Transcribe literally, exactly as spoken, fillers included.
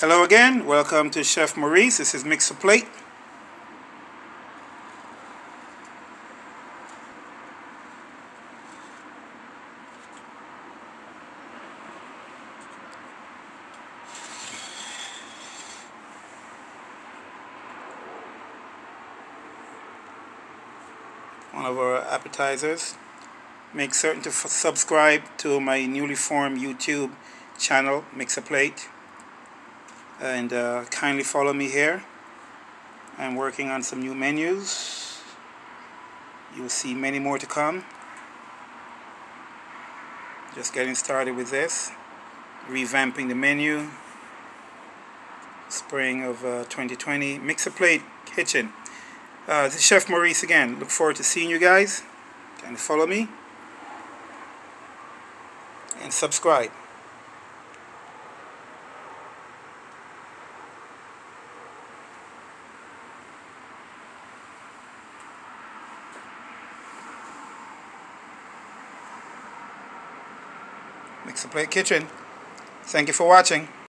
Hello again, welcome to Chef Maurice. This is Mix a Plate. One of our appetizers. Make certain to f subscribe to my newly formed YouTube channel, Mix a Plate. And uh, kindly follow me here. I'm working on some new menus. You'll see many more to come. Just getting started with this. Revamping the menu. Spring of uh, twenty twenty. Mix a Plate Kitchen. Uh, this is Chef Maurice again. Look forward to seeing you guys. Kindly follow me. And subscribe. Mix a Plate Kitchen. Thank you for watching.